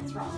what's wrong?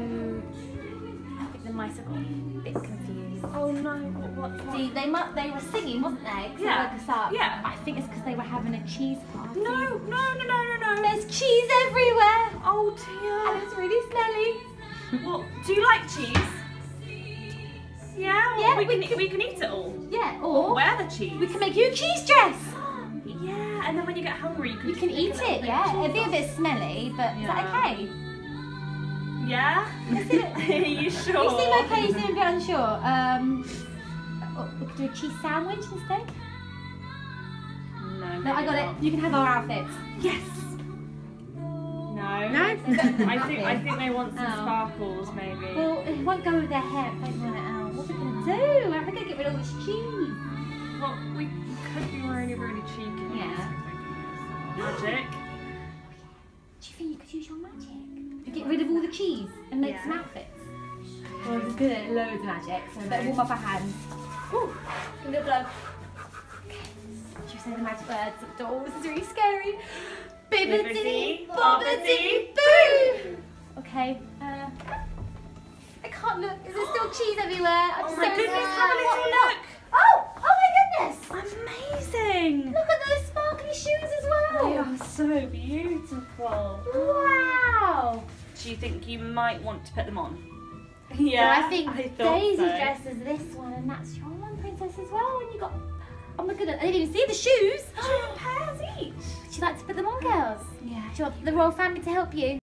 I think the mice have got a bit confused. Oh no, what? See, they were singing, wasn't they? 'Cause Yeah. they woke us up. Yeah. I think it's because they were having a cheese party. No. There's cheese everywhere. Oh And dear. it's really smelly. Well, do you like cheese? Yeah. Well, Yeah, we we can eat it all. Yeah, Or or wear the cheese. we can make you a cheese dress. Yeah, and then when you get hungry, You can eat it, yeah. It'd be a bit smelly, but is that Yeah. okay? Yeah. Are you sure? You seem okay, you seem a bit unsure. We could do a cheese sandwich instead. No. No, I got it. You can have our outfits. Yes. No. No? I think they want some Oh. sparkles, maybe. Well, it won't go with their hair if they want it out. What are we going to do? How are we going to get rid of all this cheese? Well, we could be really cheeky. Yeah. Magic. Do you think you could use your magic to get rid of all the cheese and make Yeah. some outfits? Well, I'm good at loads of magic, so I better warm up our hands. Ooh, give it a blow. Okay. Should we say the magic words? Oh, this is really scary. Bibbidi, bobbidi, boo! Okay, I can't look. Is there still cheese everywhere? I'm Oh so my goodness, scared. have a little What? look. Oh my goodness! Amazing. Look at those sparkly shoes as well. They are so beautiful. Wow! Do you think you might want to put them on? So I think thought Daisy's so. dress is this one, and that's your one, Princess, as well. And you got, oh my goodness, I didn't even see the shoes. 2 pairs each. Would you like to put them on, girls? Yeah. Do you want the royal family to help you?